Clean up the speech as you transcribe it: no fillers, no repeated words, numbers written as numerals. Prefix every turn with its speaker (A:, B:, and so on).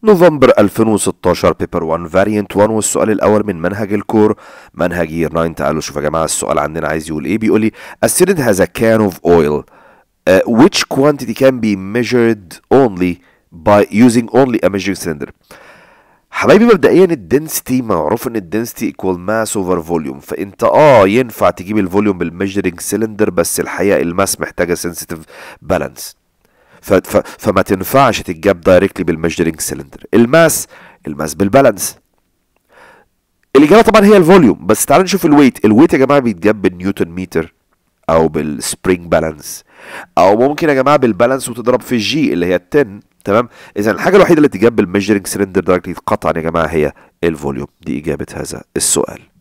A: نوفمبر 2016 بيبر 1 فاريانت 1 والسؤال الاول من منهج الكور منهج يير 9. تعالوا شوف يا جماعه السؤال عندنا عايز يقول ايه. بيقول لي a student has a can of oil which quantity can be measured only by using only a measuring cylinder. حبايبي مبدئيا الدنسيتي معروف ان الدنسيتي equal mass over volume، فانت ينفع تجيب الفوليوم بالميجرنج سيلندر، بس الحقيقه الماس محتاجه sensitive بالانس، فما تنفعش تتجاب دايركتلي بالميجرنج سيلندر. الماس بالبالانس. الاجابه طبعا هي الفوليوم، بس تعالوا نشوف الويت. الويت يا جماعه بيتجاب بالنيوتن متر او بالسبرينج بالانس، او ممكن يا جماعه بالبالانس وتضرب في الجي اللي هي 10. تمام. اذا الحاجه الوحيده اللي تتجاب بالميجرنج سيلندر دايركتلي قطعا يا جماعه هي الفوليوم. دي اجابه هذا السؤال.